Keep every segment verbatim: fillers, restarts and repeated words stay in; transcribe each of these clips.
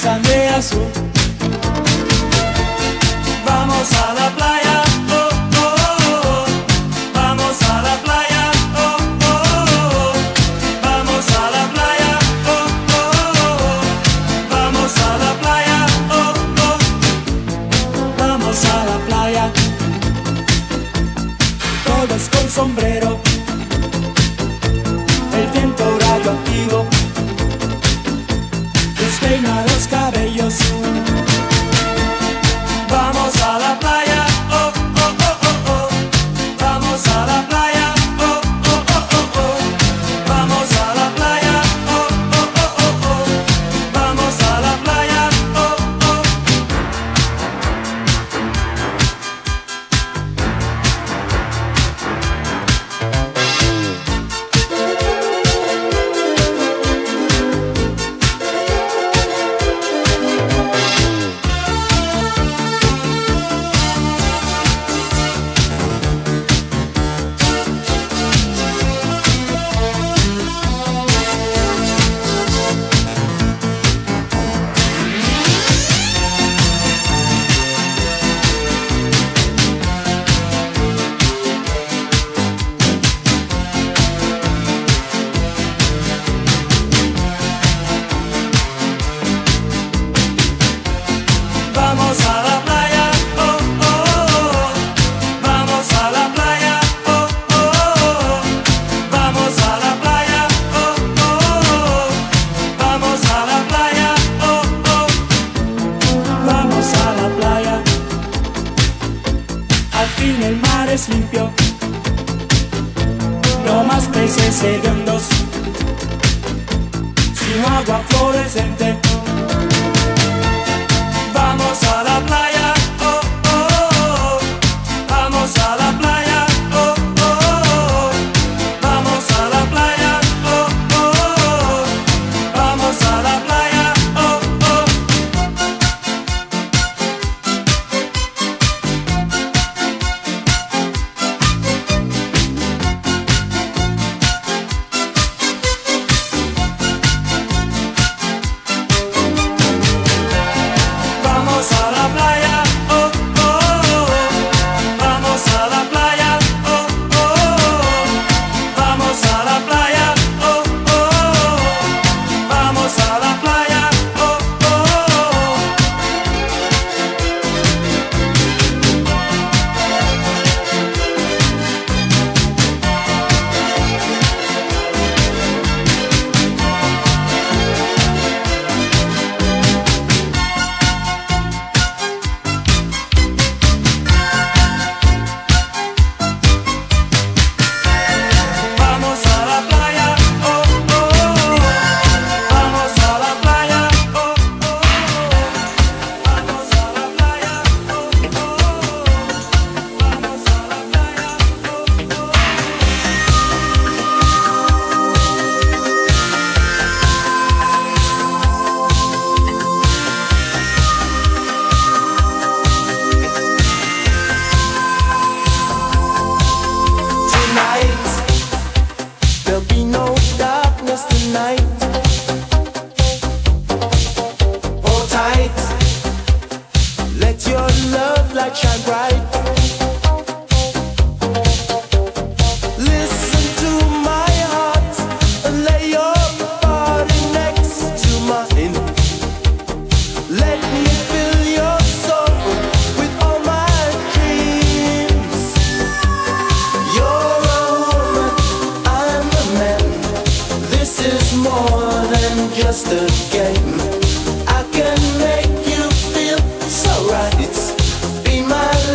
pintan de azul. Vamos a la playa, oh, oh, oh. Vamos a la playa, oh, oh, oh. Vamos a la playa, oh, oh, oh. Vamos a la playa, oh, oh. Vamos a la playa. Todos con sombrero, el viento radioactivo despeina los cabellos. Vamos a la playa, oh, oh, oh, oh, oh. Vamos a la playa, oh, oh, oh, oh, oh. Vamos a la playa, oh, oh, oh, oh, oh. Vamos a la playa, oh, oh. Vamos a la playa, oh, oh, oh. Vamos a la playa, oh, oh, oh. Vamos a la playa, oh, oh, oh. Vamos a la playa, oh, oh. Vamos a la playa. Al fin el mar es limpio, no más peces hediondos, sino agua fluorescente. Vamos a la playa, oh, oh, oh. Vamos a la playa, oh, oh, oh. Vamos a la playa, oh, oh, oh. Vamos a la playa, oh, oh. Vamos a la playa, oh, oh, oh. Vamos a la playa, oh, oh, oh. Vamos a la playa, oh, oh, oh. Vamos a la playa, oh, oh, oh. Vamos a la playa, oh, oh, oh. Vamos a la playa, oh, oh, oh. Vamos a la playa, oh, oh, oh. Vamos a la playa, oh, oh. Tonight, there'll be no darkness tonight. Hold tight, let your love light shine bright. Listen to my heart and lay your body next to mine. Let me fill your soul with all my dreams. You're a woman, I'm a man. This is more than just a game. I can make you feel so right. Be my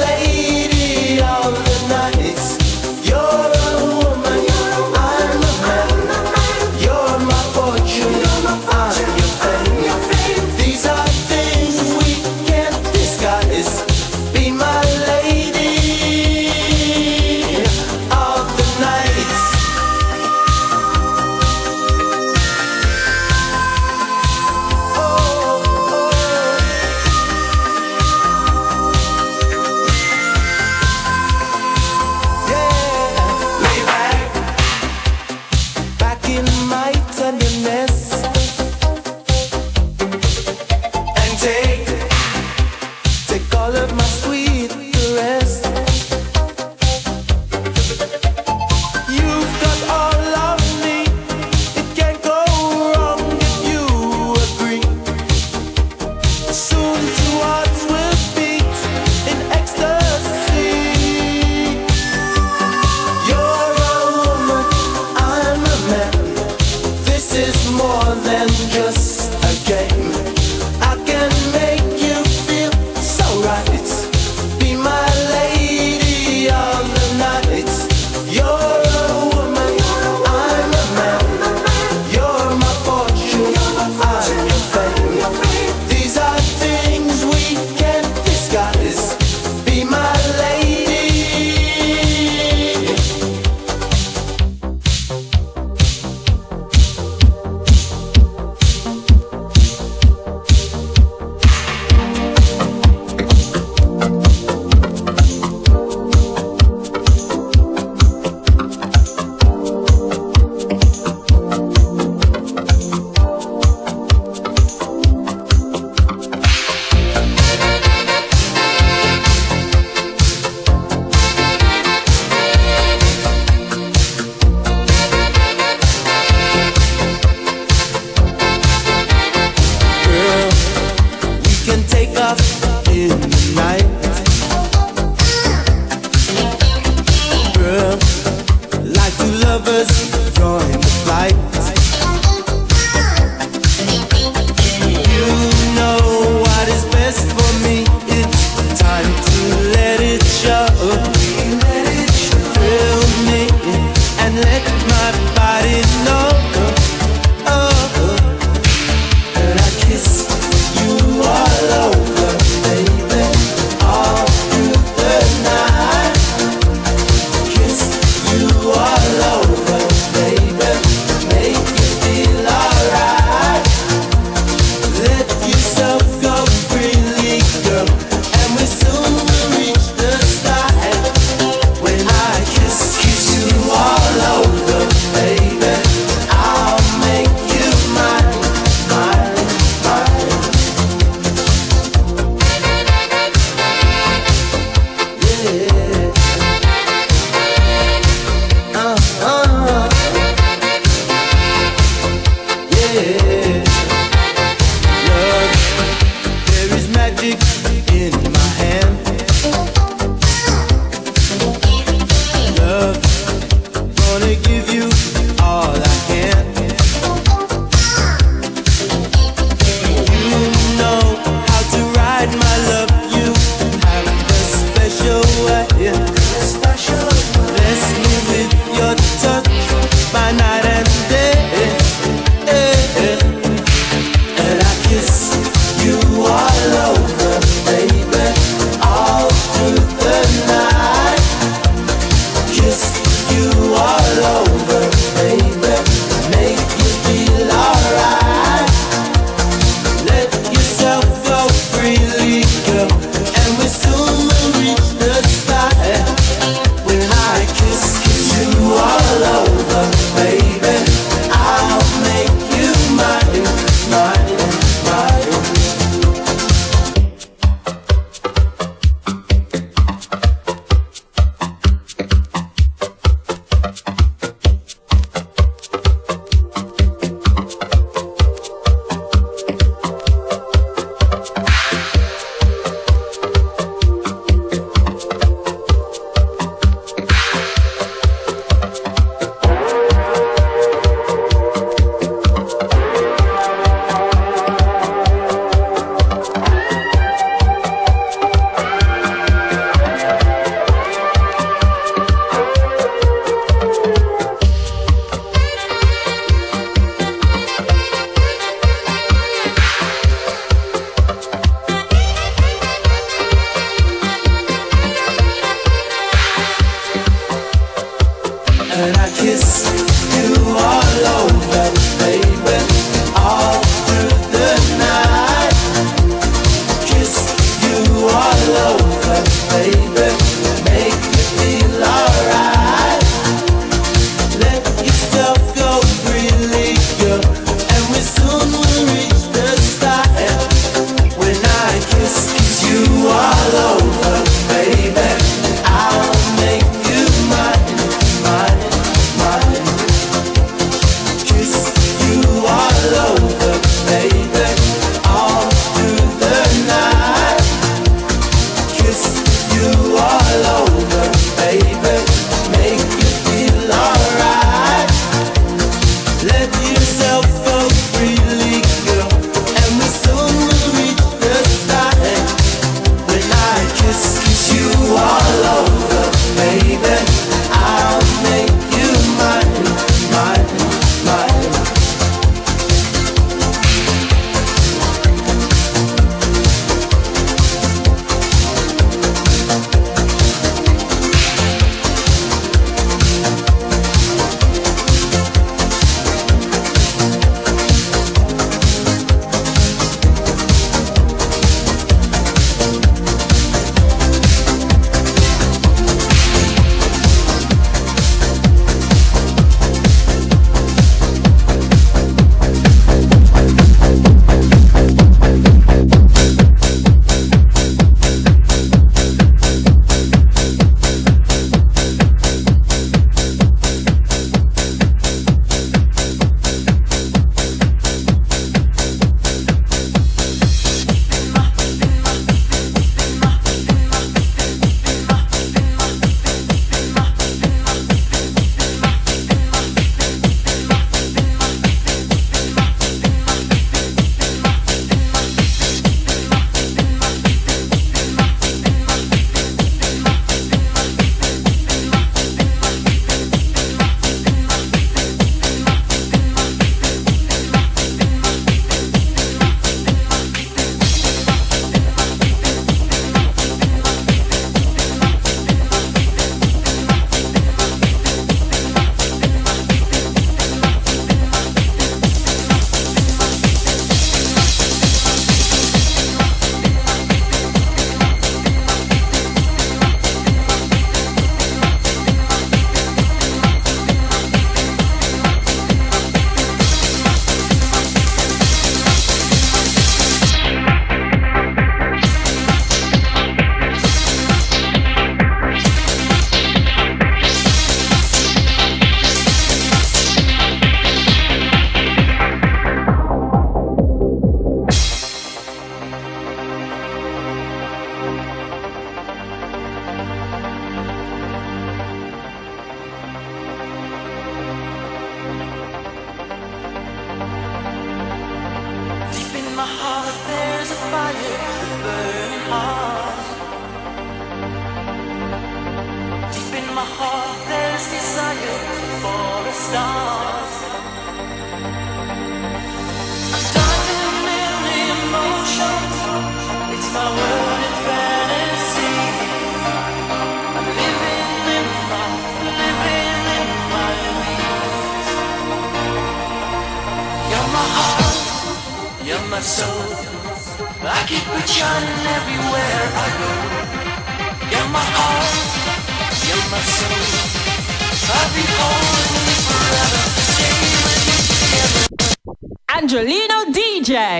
my soul. I keep it shining everywhere I go. You're my heart, you're my soul. I'll be holding you forever, stay with you together. Angelino D J.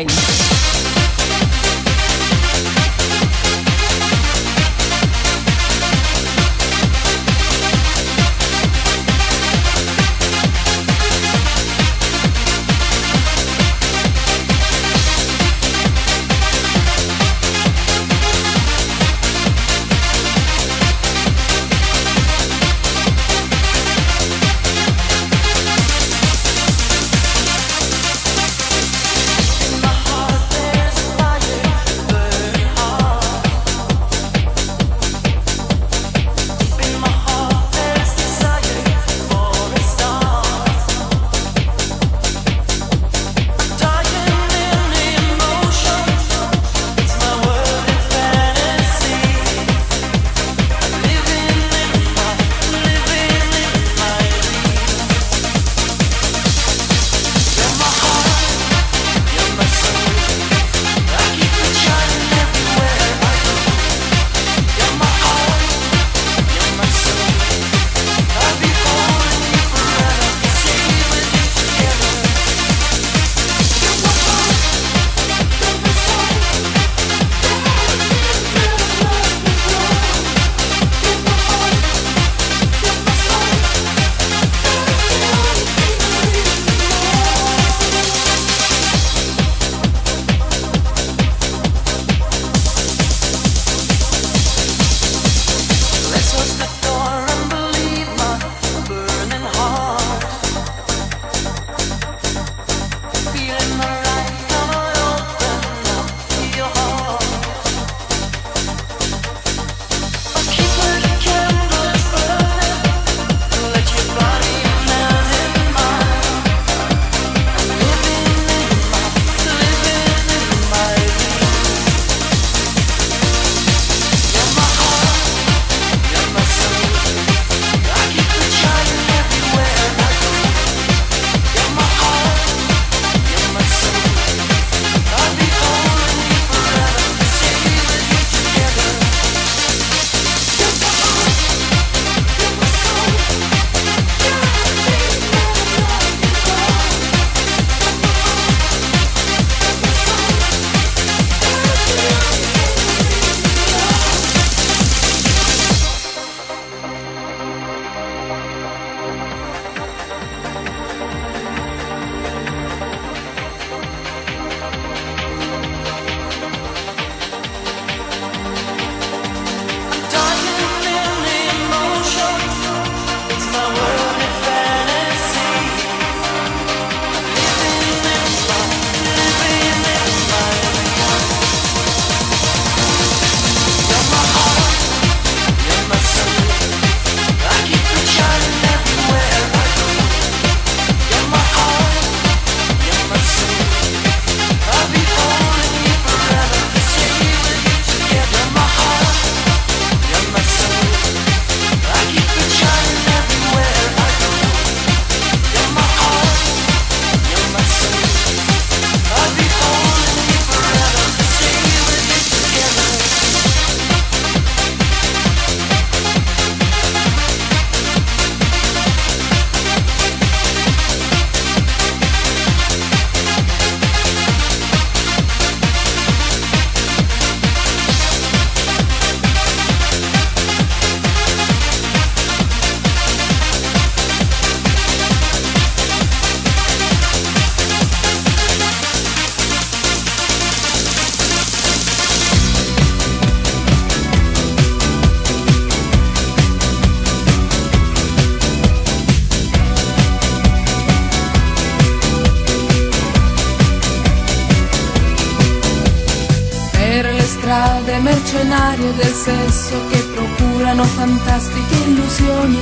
strade mercenarie del sesso che procurano fantastiche illusioni.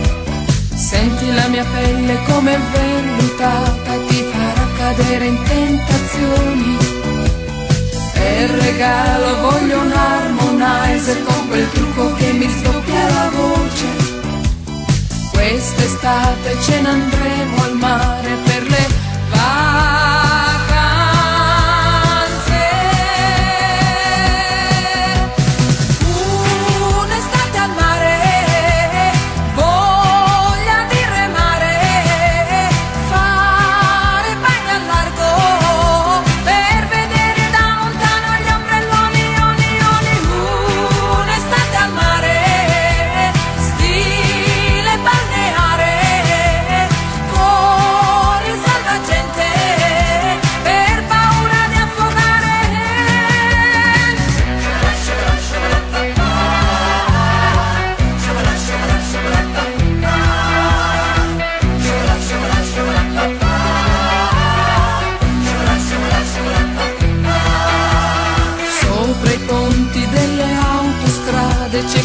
Senti la mia pelle come vellutata, ti farà cadere in tentazioni. Per regalo voglio un harmonizer con quel trucco che mi sdoppia la voce. Quest'estate ce ne andremo al mare per le vacanze.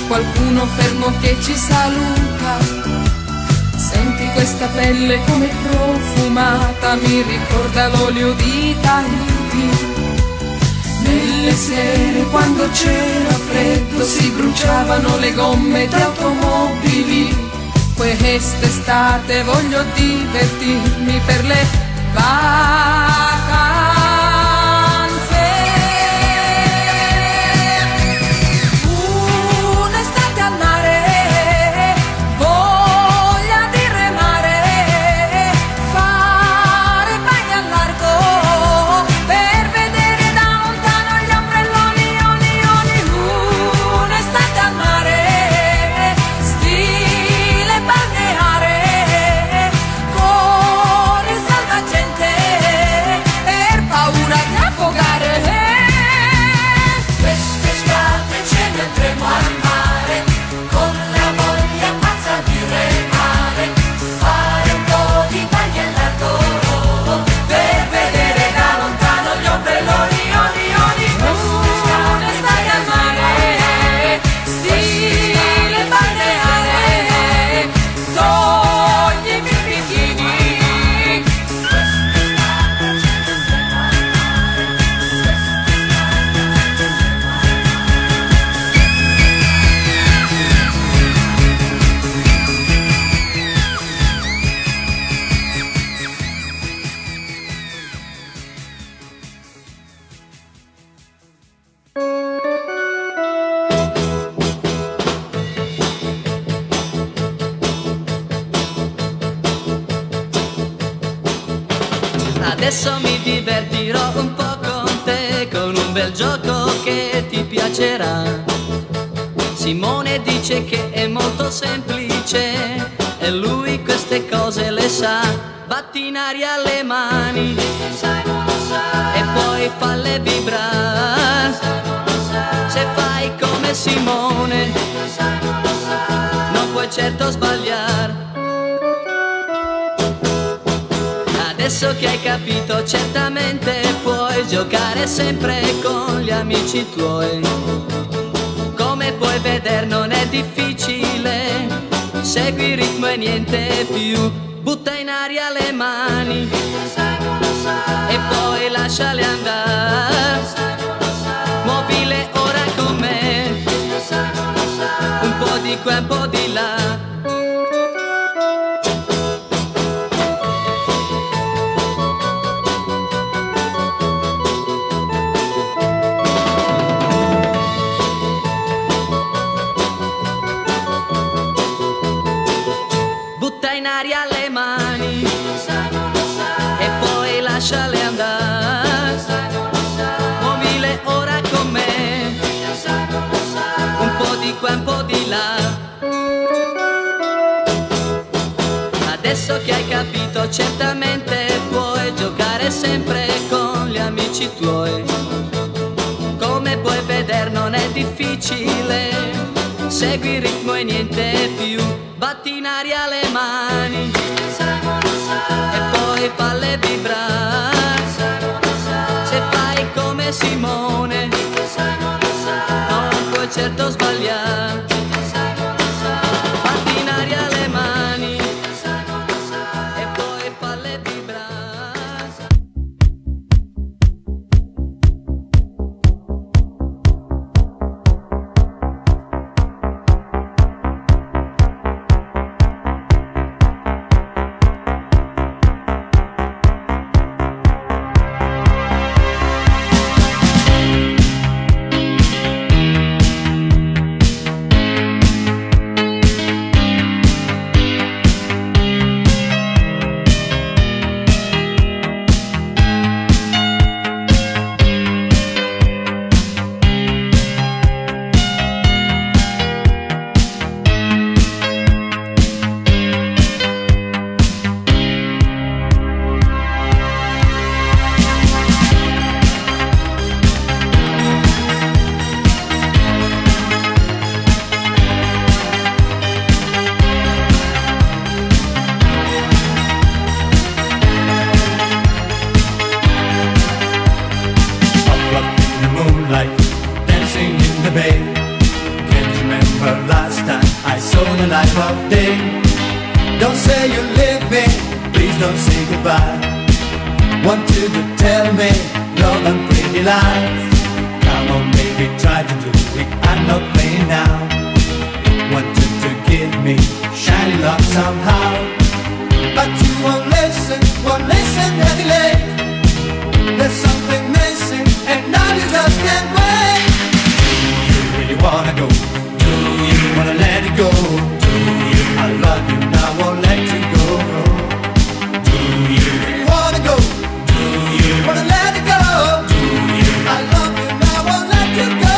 qualcuno fermo che ci saluta. Senti questa pelle come profumata, mi ricorda l'olio di Tahiti. Nelle sere quando c'era freddo si bruciavano le gomme di automobili. Quest'estate voglio divertirmi per le vacanze. Un'estate al mare, voglia di remare, fare bagni al largo per vedere da lontano gli ombrelloni, oni, oni. Un'estate al mare, stile balneare, con il salvagente per paura di affogare. Quest'estate ce ne andremo al mare, con la voglia pazza di remare, fare un po' di bagni al largo, per vedere da lontano gli ombrelloni, oni, oni. Un'estate al mare, stile balneare, toglimi il bikini. Adesso mi divertirò un po' con te, con un bel gioco che ti piacerà. Simone dice che è molto semplice e lui queste cose le sa. Batti in aria le mani e poi falle vibrare. Se fai come Simone non puoi certo sbagliare. Adesso che hai capito certamente puoi giocare sempre con gli amici tuoi. Come puoi vedere non è difficile, segui il ritmo e niente più. Butta in aria le mani e poi lasciale andare. Muovile ora con me, un po' di qua, un po' di là. Butta in aria le mani e poi lasciale andare. Muovile ora con me, un po' di qua, un po' di là. Adesso che hai capito certamente puoi giocare sempre con gli amici tuoi. Come puoi vedere non è difficile, segui il ritmo e niente più. Batti in aria le mani e poi falle vibrare. Se fai come Simone non puoi certo sbagliare. Batti in aria le mani e poi falle vibrare. moonlight, dancing in the bay. Can't you remember remember last time I saw the light of day. Don't say you leave me, please don't say goodbye. Want you to tell me love and pretty lies. Come on baby, try to do it, I'm not playing now. Want you to give me shiny love somehow, but you won't listen, won't listen anyway. There's something missing and now you just can't wait. Do you really wanna go? Do you wanna let it go? Do you? I love you now, won't let you go. Do you really wanna go? Do you wanna let it go? Do you? I love you now, won't let you go.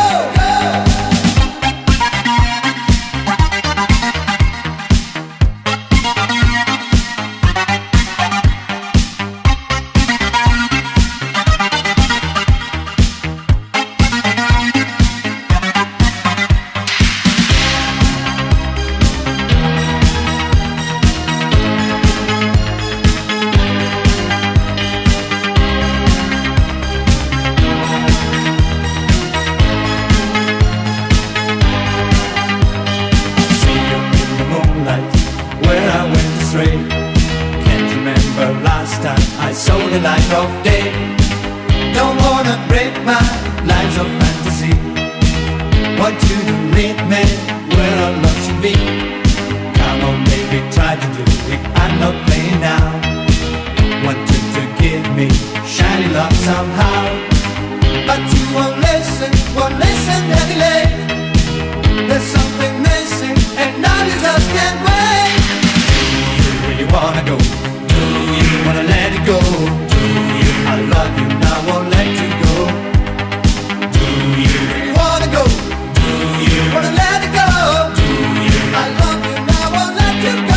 I saw the light of day. Don't wanna break my lines of fantasy. Want you to meet me where our love should be. Come on baby, try to do it, I'm not playing now. Want you to give me shiny love somehow, but you won't listen, won't listen anyway. There's something missing and now you just can't wait. Do you really wanna go? Do you wanna let it go? Do you? I love you now, won't let you go. Do you really wanna go? Do you wanna let it go? Do you? I love you now, won't let you go.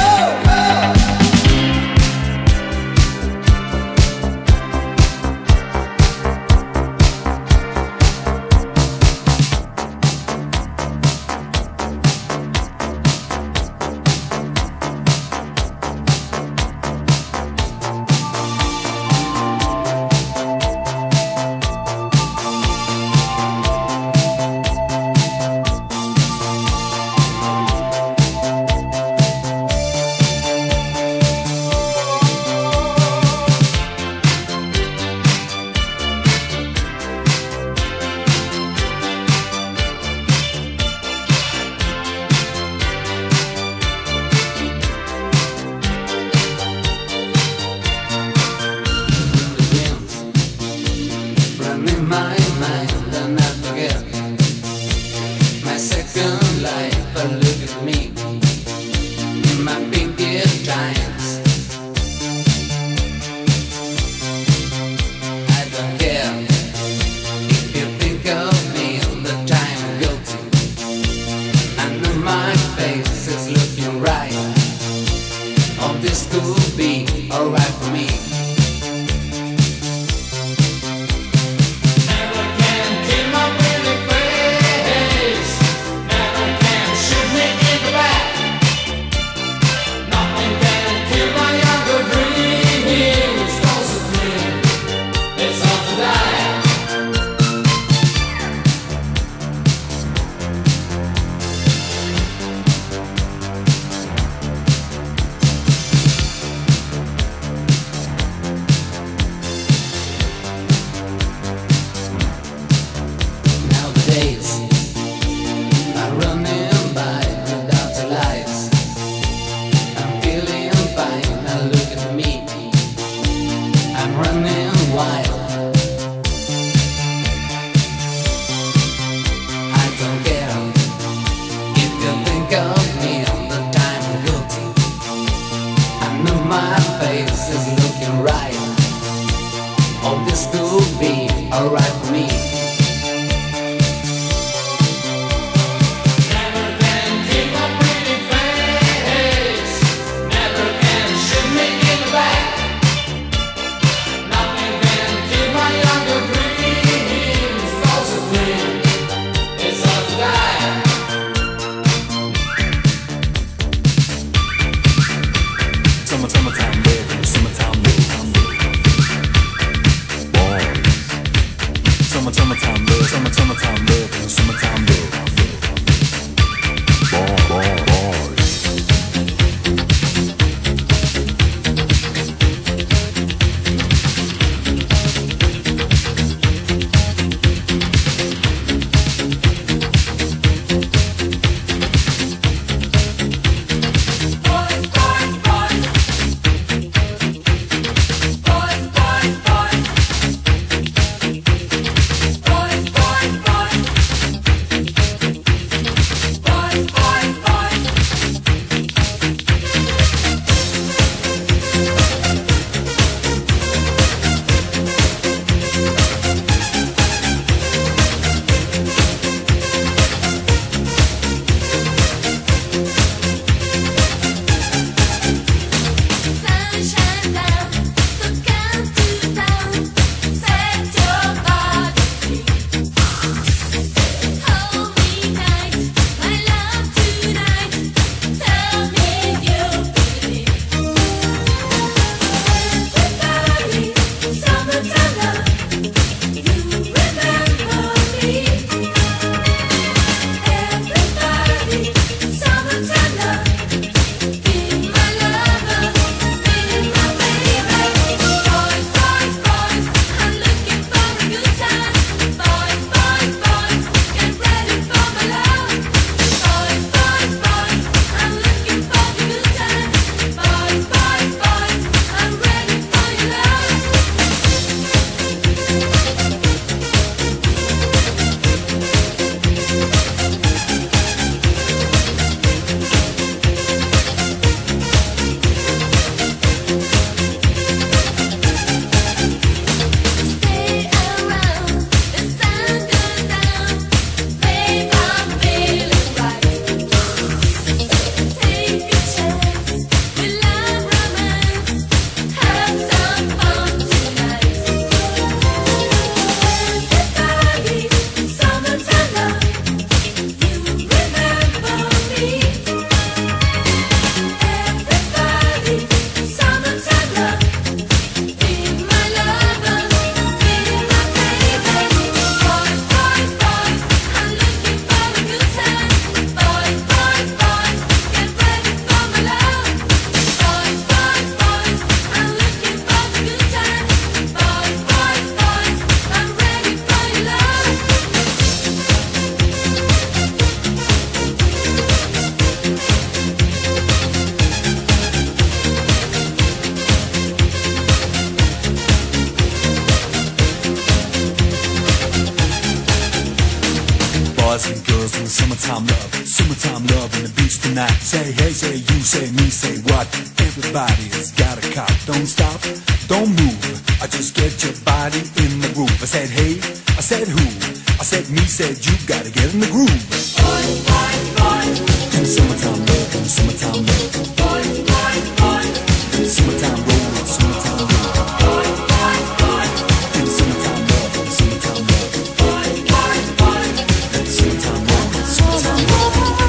boys and girls in summertime love, summertime love on the beach tonight. Say hey, say you, say me, say what? Everybody's got a cop. Don't stop, don't move. I just get your body in the groove. I said hey, I said who? I said me, said you. Gotta get in the groove. Boy, boy, boy. In summertime love, in summertime love. Boy, boy, boy. In summertime roll, in summertime roll. Boy, boy, boy. In summertime love, in summertime love. Boy, boy, boy. In summertime roll, in summertime roll.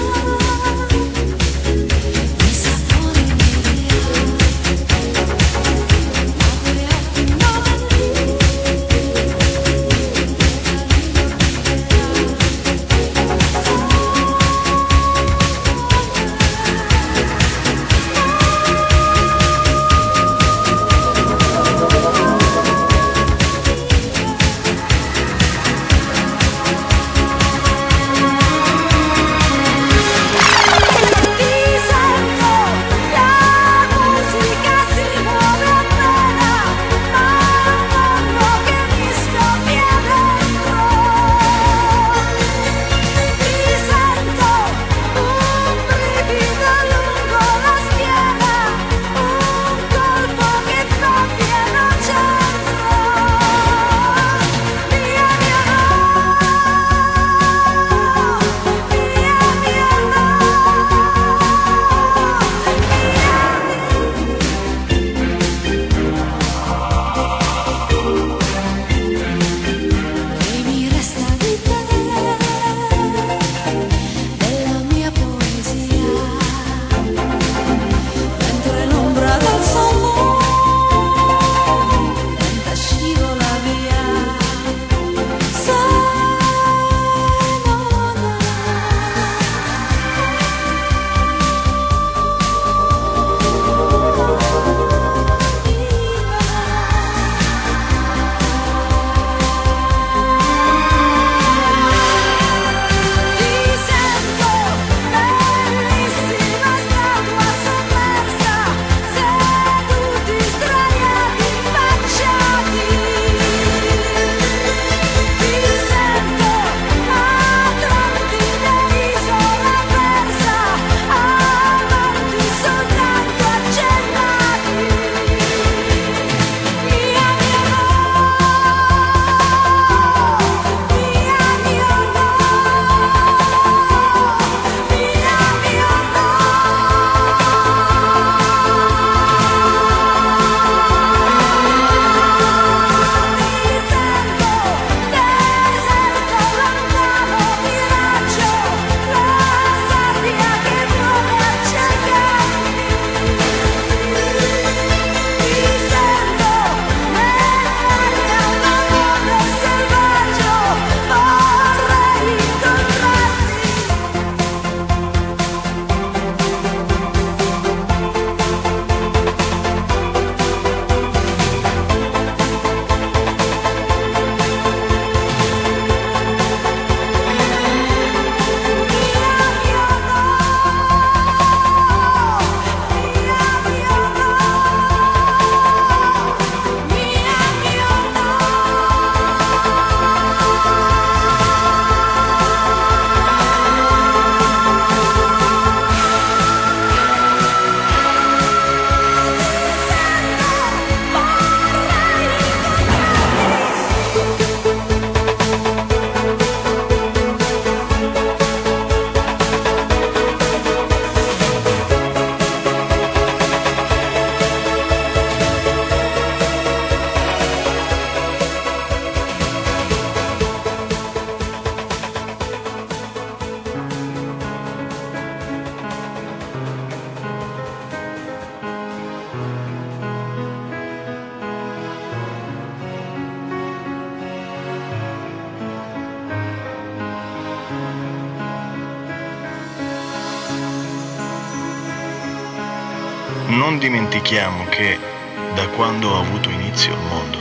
Non dimentichiamo che, da quando ha avuto inizio il mondo,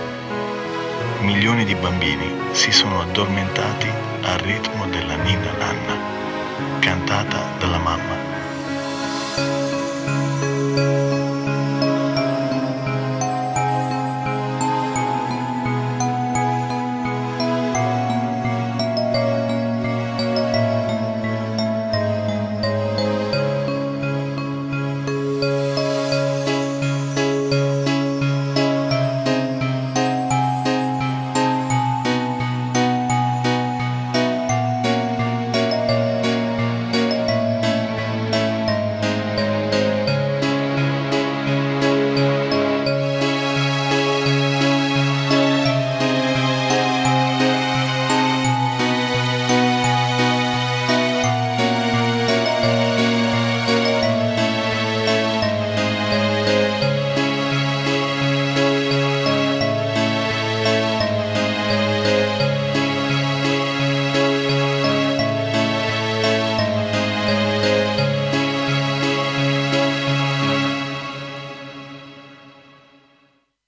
milioni di bambini si sono addormentati al ritmo della Ninna Nanna, cantata dalla mamma.